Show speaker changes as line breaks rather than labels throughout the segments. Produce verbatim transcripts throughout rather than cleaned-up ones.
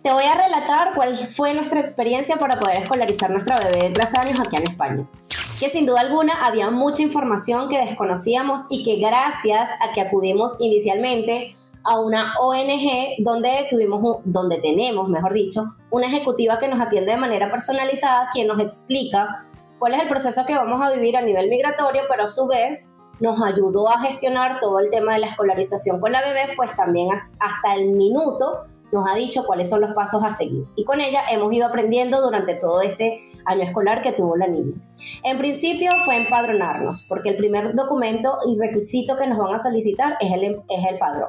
Te voy a relatar cuál fue nuestra experiencia para poder escolarizar nuestra bebé de tres años aquí en España. Que sin duda alguna había mucha información que desconocíamos y que gracias a que acudimos inicialmente a una O N G donde, tuvimos, donde tenemos, mejor dicho, una ejecutiva que nos atiende de manera personalizada, quien nos explica cuál es el proceso que vamos a vivir a nivel migratorio, pero a su vez nos ayudó a gestionar todo el tema de la escolarización con la bebé, pues también hasta el minuto nos ha dicho cuáles son los pasos a seguir. Y con ella hemos ido aprendiendo durante todo este año escolar que tuvo la niña. En principio fue empadronarnos, porque el primer documento y requisito que nos van a solicitar es el, es el padrón.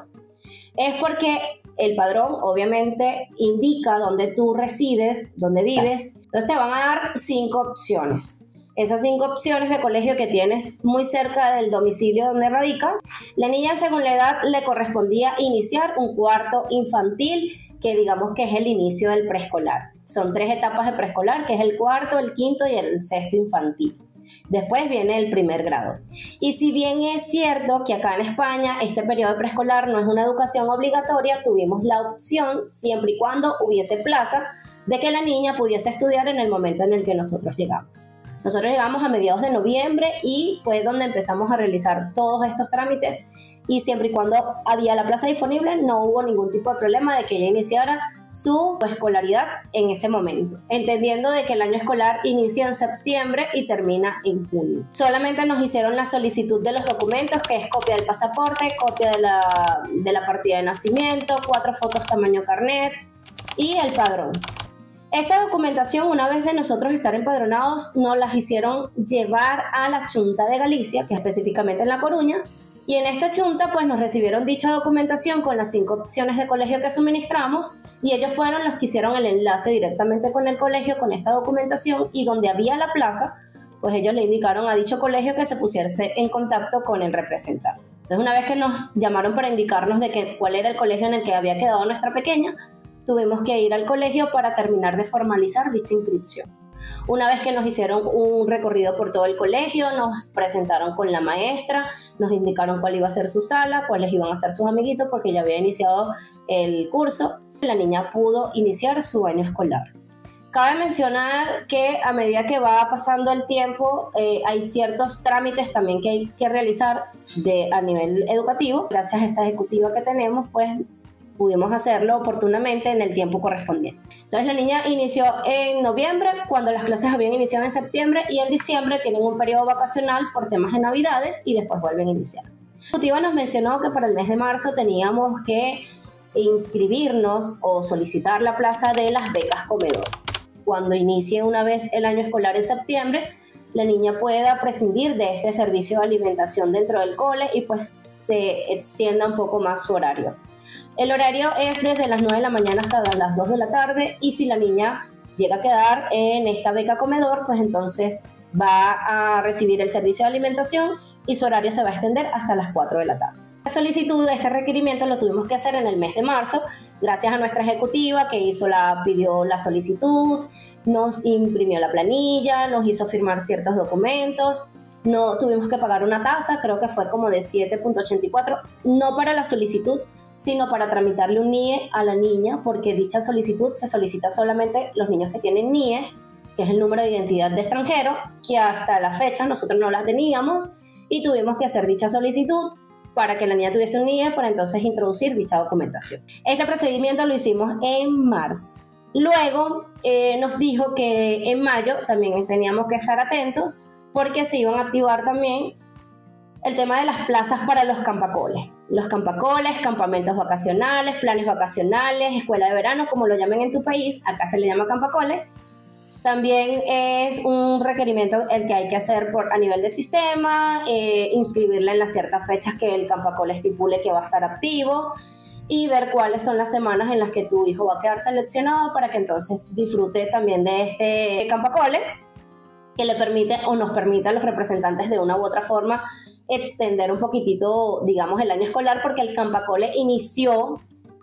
Es porque el padrón obviamente indica dónde tú resides, dónde vives. Entonces te van a dar cinco opciones. Esas cinco opciones de colegio que tienes muy cerca del domicilio donde radicas. La niña, según la edad, le correspondía iniciar un cuarto infantil, que digamos que es el inicio del preescolar. Son tres etapas de preescolar, que es el cuarto, el quinto y el sexto infantil. Después viene el primer grado. Y si bien es cierto que acá en España este periodo de preescolar no es una educación obligatoria, tuvimos la opción, siempre y cuando hubiese plaza, de que la niña pudiese estudiar en el momento en el que nosotros llegamos. Nosotros llegamos a mediados de noviembre y fue donde empezamos a realizar todos estos trámites, y siempre y cuando había la plaza disponible no hubo ningún tipo de problema de que ella iniciara su escolaridad en ese momento, entendiendo de que el año escolar inicia en septiembre y termina en junio. Solamente nos hicieron la solicitud de los documentos, que es copia del pasaporte, copia de la, de la partida de nacimiento, cuatro fotos tamaño carnet y el padrón. Esta documentación, una vez de nosotros estar empadronados, nos las hicieron llevar a la Chunta de Galicia, que es específicamente en La Coruña, y en esta Chunta pues nos recibieron dicha documentación con las cinco opciones de colegio que suministramos, y ellos fueron los que hicieron el enlace directamente con el colegio con esta documentación, y donde había la plaza, pues ellos le indicaron a dicho colegio que se pusiese en contacto con el representante. Entonces, una vez que nos llamaron para indicarnos de que, cuál era el colegio en el que había quedado nuestra pequeña, tuvimos que ir al colegio para terminar de formalizar dicha inscripción. Una vez que nos hicieron un recorrido por todo el colegio, nos presentaron con la maestra, nos indicaron cuál iba a ser su sala, cuáles iban a ser sus amiguitos, porque ya había iniciado el curso. La niña pudo iniciar su año escolar. Cabe mencionar que a medida que va pasando el tiempo, eh, hay ciertos trámites también que hay que realizar de, a nivel educativo. Gracias a esta ejecutiva que tenemos, pues pudimos hacerlo oportunamente en el tiempo correspondiente. Entonces la niña inició en noviembre, cuando las clases habían iniciado en septiembre, y en diciembre tienen un periodo vacacional por temas de navidades y después vuelven a iniciar. La ejecutiva nos mencionó que para el mes de marzo teníamos que inscribirnos o solicitar la plaza de las becas comedor. Cuando inicie una vez el año escolar en septiembre, la niña pueda prescindir de este servicio de alimentación dentro del cole y pues se extienda un poco más su horario. El horario es desde las nueve de la mañana hasta las dos de la tarde, y si la niña llega a quedar en esta beca comedor, pues entonces va a recibir el servicio de alimentación y su horario se va a extender hasta las cuatro de la tarde. La solicitud de este requerimiento lo tuvimos que hacer en el mes de marzo, gracias a nuestra ejecutiva que hizo la, pidió la solicitud, nos imprimió la planilla, nos hizo firmar ciertos documentos. No tuvimos que pagar una tasa, creo que fue como de siete punto ochenta y cuatro, no para la solicitud, sino para tramitarle un N I E a la niña, porque dicha solicitud se solicita solamente los niños que tienen N I E, que es el número de identidad de extranjero, que hasta la fecha nosotros no la teníamos, y tuvimos que hacer dicha solicitud para que la niña tuviese un N I E, para entonces introducir dicha documentación. Este procedimiento lo hicimos en marzo. Luego eh, nos dijo que en mayo también teníamos que estar atentos, porque se iban a activar también el tema de las plazas para los campacoles. Los campacoles, campamentos vacacionales, planes vacacionales, escuela de verano, como lo llamen en tu país, acá se le llama campacoles. También es un requerimiento el que hay que hacer por, a nivel de sistema, eh, inscribirla en las ciertas fechas que el campacole estipule que va a estar activo, y ver cuáles son las semanas en las que tu hijo va a quedar seleccionado para que entonces disfrute también de este campacole, que le permite o nos permite a los representantes de una u otra forma extender un poquitito, digamos, el año escolar, porque el campacole inició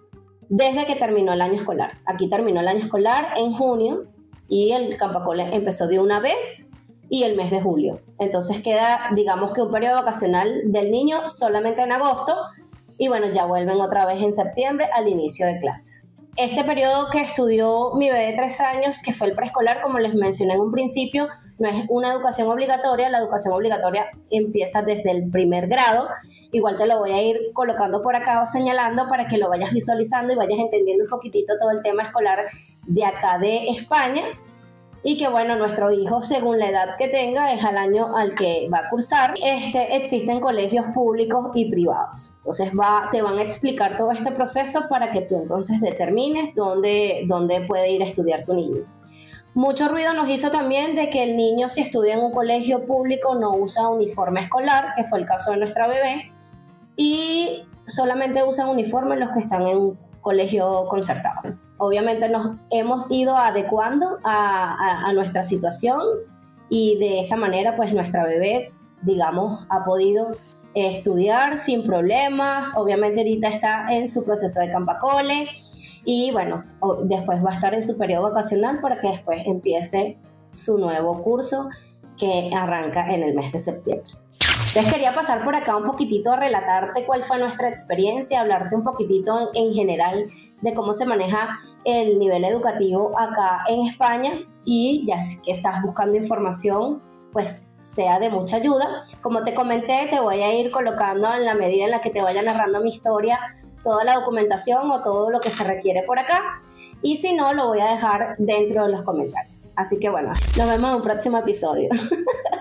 desde que terminó el año escolar. Aquí terminó el año escolar en junio y el campacole empezó de una vez, y el mes de julio. Entonces queda, digamos que un periodo vacacional del niño solamente en agosto, y bueno, ya vuelven otra vez en septiembre al inicio de clases. Este periodo que estudió mi bebé de tres años, que fue el preescolar, como les mencioné en un principio, no es una educación obligatoria. La educación obligatoria empieza desde el primer grado. Igual te lo voy a ir colocando por acá o señalando para que lo vayas visualizando y vayas entendiendo un poquitito todo el tema escolar de acá de España. Y que bueno, nuestro hijo, según la edad que tenga, es al año al que va a cursar. Este, existen colegios públicos y privados. Entonces va, te van a explicar todo este proceso para que tú entonces determines dónde, dónde puede ir a estudiar tu niño. Mucho ruido nos hizo también de que el niño, si estudia en un colegio público, no usa uniforme escolar, que fue el caso de nuestra bebé, y solamente usan uniforme los que están en un colegio concertado. Obviamente nos hemos ido adecuando a, a, a nuestra situación y de esa manera pues nuestra bebé, digamos, ha podido estudiar sin problemas. Obviamente ahorita está en su proceso de campacole y bueno, después va a estar en su periodo vacacional para que después empiece su nuevo curso que arranca en el mes de septiembre. Entonces quería pasar por acá un poquitito a relatarte cuál fue nuestra experiencia, hablarte un poquitito en, en general de cómo se maneja el nivel educativo acá en España, y ya que estás buscando información, pues sea de mucha ayuda. Como te comenté, te voy a ir colocando en la medida en la que te vaya narrando mi historia toda la documentación o todo lo que se requiere por acá, y si no, lo voy a dejar dentro de los comentarios. Así que bueno, nos vemos en un próximo episodio.